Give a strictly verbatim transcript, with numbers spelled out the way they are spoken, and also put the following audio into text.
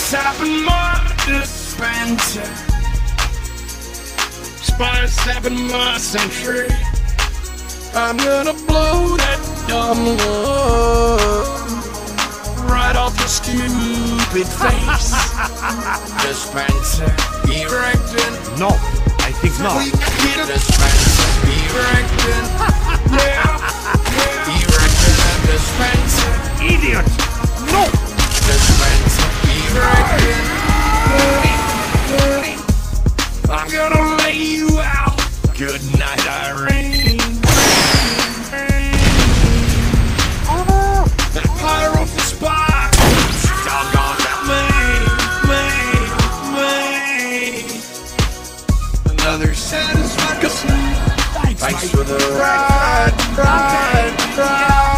tapping my dispenser. Spice tapping my century. I'm gonna blow that dumb love right off your stupid face. Dispenser erecting. No, I think not. Dispenser erecting. Yeah, yeah. Erecting a dispenser. Idiot! No! Dispenser erecting. I'm gonna lay you out. Good night, Irene. That fire off the spot. Doggone that me, me, me. Another satisfaction. Thanks for the ride, ride, ride.